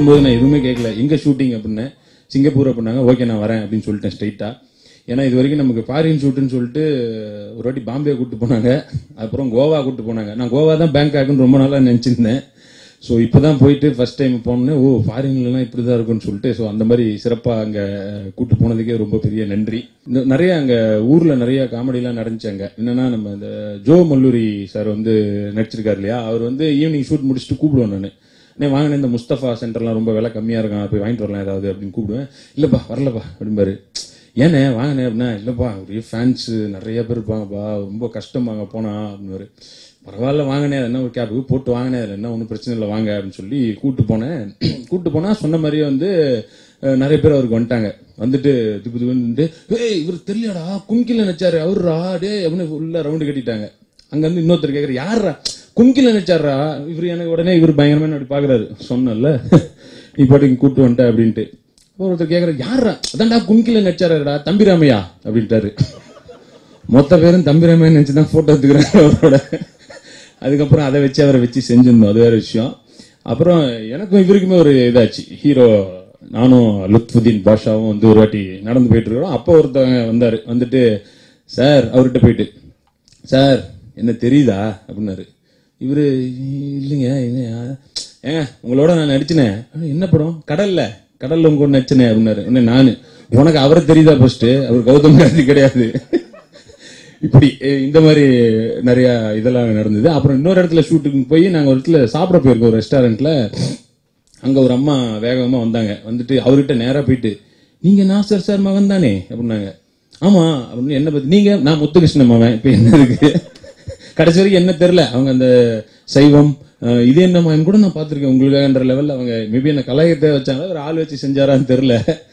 போகும்போது நான் எதுவுமே கேட்கல, எங்க ஷூட்டிங் அப்படின்னு. சிங்கப்பூர் அப்படின்னாங்க. ஓகே நான் வரேன் அப்படின்னு சொல்லிட்டேன் ஸ்ட்ரைட்டா. ஏன்னா இது வரைக்கும் நமக்கு ஃபாரின் ஷூட்டுன்னு சொல்லிட்டு ஒரு வாட்டி பாம்பே கூப்பிட்டு போனாங்க, அப்புறம் கோவா கூப்பிட்டு போனாங்க. நான் கோவா தான் பேங்காக்னு ரொம்ப நாளா நினைச்சிருந்தேன். ஸோ இப்போதான் போயிட்டு ஃபர்ஸ்ட் டைம் போனோன்னே ஓ ஃபாரின்லாம் இப்படிதான் இருக்கும்னு சொல்லிட்டு, ஸோ அந்த மாதிரி சிறப்பாக அங்கே கூட்டு போனதுக்கே ரொம்ப பெரிய நன்றி. நிறைய அங்கே ஊரில் நிறைய காமெடிலாம் நடந்துச்சு. அங்கே என்னன்னா, நம்ம இந்த ஜோ மல்லூரி சார் வந்து நடிச்சிருக்காரு இல்லையா, அவர் வந்து ஈவினிங் ஷூட் முடிச்சுட்டு கூப்பிடுவேன் நான் வாங்கினேன், இந்த முஸ்தபா சென்டர்லாம் ரொம்ப விலை கம்மியாக இருக்கான், போய் வாங்கிட்டு வரலாம் ஏதாவது அப்படின்னு கூப்பிடுவேன். இல்லைப்பா வரலப்பா அப்படிம்பாரு. ஏண்ணே வாங்கினேன் அப்படின்னா, இல்லைப்பா ஒரே ஃபேன்ஸு நிறைய பேர் இருப்பாங்கப்பா, ரொம்ப கஷ்டமாங்க போனா அப்படின்னாரு. பரவாயில்ல வாங்கினே, அது என்ன ஒரு கேபுக்கு போட்டு வாங்கினேன், அதில் என்ன ஒன்றும் பிரச்சனை இல்லை வாங்க அப்படின்னு சொல்லி கூப்பிட்டு போனேன். கூப்பிட்டு போனால் சொன்ன மாதிரியே வந்து நிறைய பேர் அவருக்கு வந்துட்டாங்க. வந்துட்டு திப்பு திப்புன்னு ஏய் இவர் தெரியலடா கும்கில நினைச்சாரு அவருடா டே அப்படின்னு ஃபுல்லாக ரவுண்டு கட்டிட்டாங்க. அங்கேருந்து இன்னொருத்தர் கேட்குற யாரா கும்கில நினைச்சாரா இவர். எனக்கு உடனே இவர் பயங்கரமான அப்படி பார்க்குறாரு. சொன்னல நீ பாட்டுக்கு கூப்பிட்டு வந்துட்டேன் அப்படின்ட்டு. ஒருத்தர் கேட்குற யாரா, அதான்டா கும்கில நினைச்சாரா தம்பிராமையா அப்படின்ட்டாரு. மொத்த பேரும் தம்பிராமையா நினைச்சுதான் போட்டோ எடுத்துக்கிறாங்க அவரோட. அதுக்கப்புறம் அதை வச்சு அவரை வச்சு செஞ்சிருந்தோம், அது வேற விஷயம். அப்புறம் எனக்கும் இவருக்குமே ஒரு இதாச்சு. ஹீரோ நானும் லுத்ஃபுதீன் பாஷாவும் வந்து ஒரு வாட்டி நடந்து போயிட்டு இருக்கிறோம். அப்போ ஒருத்தவங்க வந்தாரு. வந்துட்டு சார் அவர்கிட்ட போயிட்டு, சார் என்ன தெரியுதா அப்படின்னாரு. இவரு இல்லைங்க ஏங்க உங்களோட நான் நடிச்சினேன். என்ன படம்? கடல்ல உங்க நடிச்சினேன் அப்படின்னாரு. நானு உனக்கு அவரை தெரியுதா ஃபர்ஸ்ட்? அவர் கௌதம் காந்தி கிடையாது. இப்படி இந்த மாதிரி நிறைய இதெல்லாம் நடந்தது. அப்புறம் இன்னொரு இடத்துல ஷூட்டிங் போய் நாங்கள் ஒரு இடத்துல சாப்பிட போயிருக்கோம், ஒரு ரெஸ்டாரண்ட்ல. அங்கே ஒரு அம்மா வேகமாக வந்தாங்க. வந்துட்டு அவர்கிட்ட நேராக போயிட்டு, நீங்க நாசர் சார் மகன் தானே அப்படின்னாங்க. ஆமா அப்படின்னு. என்ன பத்தி? நீங்க? நான் முத்துகிருஷ்ணன் மகன். இப்போ என்ன இருக்கு? கடைசி வரைக்கும் என்ன தெரியல. அவங்க அந்த சைவம் இது என்ன மகன் கூட நான் பார்த்துருக்கேன் உங்களுக்காகன்ற லெவலில் அவங்க மேபி என்ன கலாயத்தை வச்சாங்க, ஒரு ஆள் வச்சு செஞ்சாரான்னு தெரியல.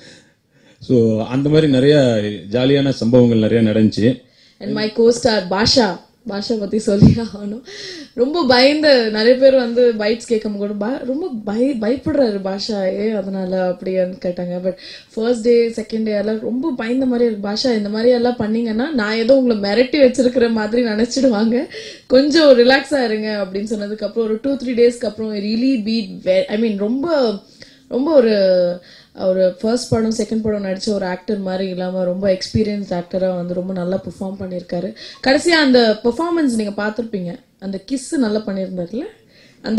ஸோ அந்த மாதிரி நிறைய ஜாலியான சம்பவங்கள் நிறைய நடந்துச்சு. And my co-star பாஷா பத்தி சொல்லி ஆகணும். ரொம்ப பயந்து நிறைய பேர் வந்து பைட்ஸ் கேட்கும் கூட ரொம்ப பயப்படுறாரு பாஷா, அதனால அப்படின்னு கேட்டாங்க. But first day second day எல்லாம் ரொம்ப பயந்த மாதிரி இருக்கு. பாஷா இந்த மாதிரி எல்லாம் பண்ணீங்கன்னா நான் ஏதோ உங்களை மிரட்டி வச்சிருக்கிற மாதிரி நினைச்சிடுவாங்க, கொஞ்சம் ரிலாக்ஸா இருங்க அப்படின்னு சொன்னதுக்கு அப்புறம் ஒரு 2-3 டேஸ்க்கு அப்புறம் ரியலி பீட் ஐ மீன் ரொம்ப ரொம்ப ஒரு ஃபர்ஸ்ட் படம் செகண்ட் படம் நடிச்ச ஒரு ஆக்டர் மாதிரி இல்லாம ரொம்ப எக்ஸ்பீரியன்ஸ் ஆக்டரா வந்து ரொம்ப நல்லா பெர்ஃபார்ம் பண்ணியிருக்காரு. கடைசியா அந்த பெர்ஃபார்மன்ஸ் நீங்க பார்த்திருப்பீங்க, அந்த கிஸ் நல்லா பண்ணியிருந்தாருல அந்த.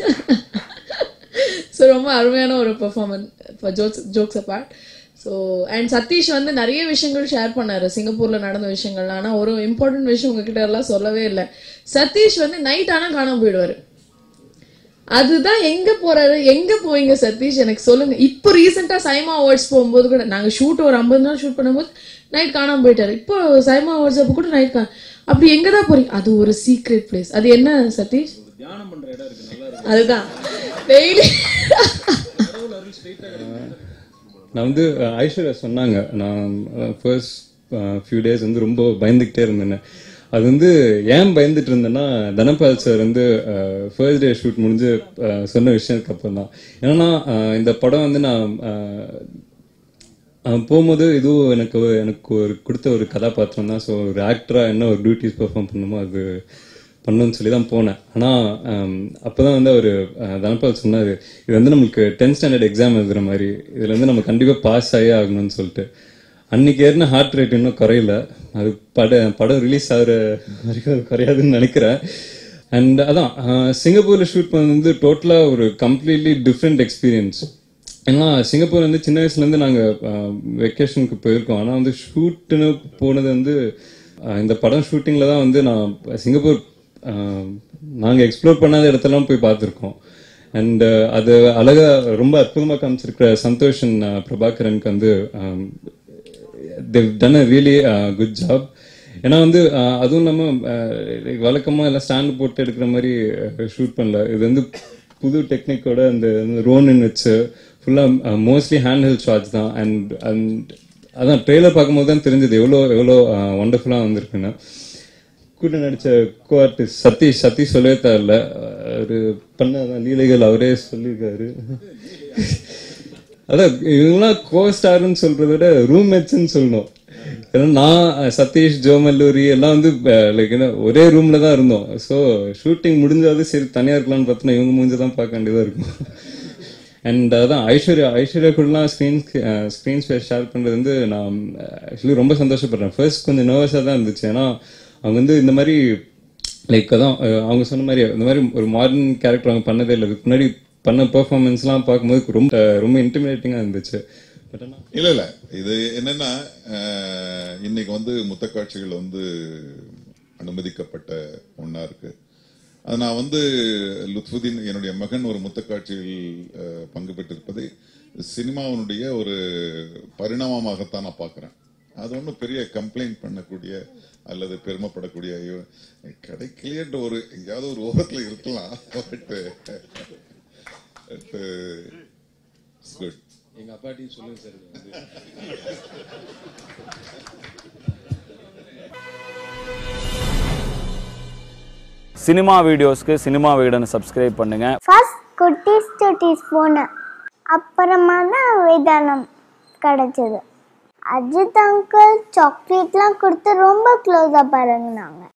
ஸோ ரொம்ப அருமையான ஒரு performance, jokes apart. So and Sathish வந்து நிறைய விஷயங்கள் ஷேர் பண்ணாரு சிங்கப்பூர்ல நடந்த விஷயங்கள். ஆனா ஒரு இம்பார்ட்டன்ட் விஷயம் உங்ககிட்ட எல்லாம் சொல்லவே இல்லை. சதீஷ் வந்து நைட் ஆனா காணாம போயிடுவாரு. அதுதான் எங்க போறாரு, எங்க போவீங்க சதீஷ் எனக்கு சொல்லுங்க. இப்போ ரீசெண்டா சைமா அவார்ட்ஸ் போகும்போது கூட நாங்க ஷூட் ஒரு 50 நாள் ஷூட் பண்ணும்போது நைட் காணாம போயிட்டாரு. இப்போ சைமா அவார்ட்ஸ் அப்ப கூட நைட் அப்படி எங்கதான் போறீங்க? அது ஒரு சீக்ரெட் பிளேஸ். அது என்ன சதீஷ்? தியானம் பண்ற இடம் இருக்கு, நல்லா இருக்கு. அதுதான் டெய்லி நான் வந்து ஐஸ்வர்யா சொன்னாங்க, நான் ஃபர்ஸ்ட் ஃபியூ டேஸ் வந்து ரொம்ப பயந்துகிட்டே இருந்தேன். அது வந்து ஏன் பயந்துட்டு இருந்தேன்னா, தனபால் சார் வந்து ஃபர்ஸ்ட் டே ஷூட் முடிஞ்சு சொன்ன விஷயத்துக்கு அப்புறம் தான். ஏன்னா இந்த படம் வந்து நான் போகும்போது இதுவும் எனக்கு ஒரு கொடுத்த ஒரு கதாபாத்திரம் தான். ஸோ ஒரு ஆக்டரா என்ன ஒரு டியூட்டிஸ் பெர்ஃபார்ம் பண்ணுமோ அது பண்ணணும்னு சொல்லி தான் போனேன். ஆனால் அப்போதான் வந்து அவர் தனபால் சொன்னார், இது வந்து நம்மளுக்கு 10th ஸ்டாண்டர்ட் எக்ஸாம் எழுதுற மாதிரி, இதுல வந்து நம்ம கண்டிப்பாக பாஸ் ஆகி ஆகணும்னு சொல்லிட்டு. அன்னைக்கு ஏறின ஹார்ட் ரேட் இன்னும் குறையல. அது படம் ரிலீஸ் ஆகிற வரைக்கும் குறையாதுன்னு நினைக்கிறேன். அண்ட் அதான் சிங்கப்பூர்ல ஷூட் பண்ணது வந்து டோட்டலா ஒரு கம்ப்ளீட்லி டிஃப்ரெண்ட் எக்ஸ்பீரியன்ஸ். ஏன்னா சிங்கப்பூர் வந்து சின்ன வயசுல இருந்து நாங்க வெக்கேஷனுக்கு போயிருக்கோம். ஆனா வந்து ஷூட்டுன்னு போனது வந்து இந்த படம் ஷூட்டிங்ல தான் வந்து நான் சிங்கப்பூர் நாங்க எக்ஸ்ப்ளோர் பண்ணாத இடத்தெல்லாம் போய் பார்த்துருக்கோம். அண்ட் அது அழகா ரொம்ப அற்புதமா காமிச்சிருக்கிற சந்தோஷன் பிரபாகரனுக்கு வந்து they've done a really good job. ஏன்னா வந்து அதுவும் இல்லாமல் வழக்கமா எல்லாம் ஸ்டாண்ட் போட்டு எடுக்கிற மாதிரி ஷூட் பண்ணல. இது வந்து புது டெக்னிக்கோட அந்த ரோனின் வச்சு ஃபுல்லா மோஸ்ட்லி ஹேண்ட் ஹெல்ட் ஷாட்ஸ் தான். அண்ட் அதான் ட்ரெய்லர் பார்க்கும்போது தான் தெரிஞ்சது எவ்வளோ ஒண்டர்ஃபுல்லா வந்திருக்குன்னு. கூட நடிச்ச கோ ஆர்டிஸ்ட் சதீஷ் சொல்லவே தேவையில்ல, அவரு பண்ண லீலைகள் அவரே சொல்லியிருக்காரு. அதான் இவங்களாம் கோ ஸ்டார்ன்னு சொல்றத விட ரூம்மேட்ஸ்ன்னு சொல்லணும். ஏன்னா நான் சதீஷ் ஜோமல்லூரி எல்லாம் வந்து லைக் ஒரே ரூம்ல தான் இருந்தோம். ஸோ ஷூட்டிங் முடிஞ்சாவது சரி தனியா இருக்கலாம்னு பார்த்தோன்னா இவங்க முடிஞ்சதான் பார்க்க வேண்டியதா இருக்கும். அண்ட் அதான் ஐஸ்வர்யா கூடலாம் ஸ்க்ரீன் ஸ்பேஸ் ஷேர் பண்றது வந்து நான் ஆக்சுவலி ரொம்ப சந்தோஷப்படுறேன். ஃபர்ஸ்ட் கொஞ்சம் நர்வஸா தான் இருந்துச்சு. ஏன்னா அவங்க வந்து இந்த மாதிரி லைக் அதான் அவங்க சொன்ன மாதிரி இந்த மாதிரி ஒரு மாடர்ன் கேரக்டர் அவங்க பண்ணதே இல்லை. இதுக்கு முன்னாடி பண்ண பெர்ஃபார்மன்ஸ்லாம் பார்க்கும்போது ரொம்ப இன்டிமிடேட்டிங்கா இருந்துச்சு. பட் ஆனால் இல்ல இது என்னன்னா இன்னைக்கு வந்து முத்த காட்சிகள் வந்து அனுமதிக்கப்பட்ட ஒண்ணா இருக்கு. அது நான் வந்து லுத்ஃபுதீன் என்னுடைய மகன் ஒரு முத்த காட்சியில் பங்கு பெற்றிருப்பதை சினிமாவினுடைய ஒரு பரிணாமமாகத்தான் நான் பார்க்கிறேன். அது ஒன்றும் பெரிய கம்ப்ளைண்ட் பண்ணக்கூடிய அல்லது பெருமைப்படக்கூடிய கிடைக்கலையன்ற ஒரு எங்கேயாவது ஒரு ஓரத்தில் இருக்கலாம். குட். எங்க அப்பாட்டையும் சொல்லுங்க சார். சினிமா வீடியோஸ்க்கு சினிமா வீடனை சப்ஸ்கிரைப் பண்ணுங்க. ஃபர்ஸ்ட் குட்டீஸ் போன அப்புறமா தான் வேதாளம் கிடைச்சது. அஜித் அங்கிள் சாக்லேட்லாம் கொடுத்து ரொம்ப க்ளோஸாக பாருங்கனாங்க.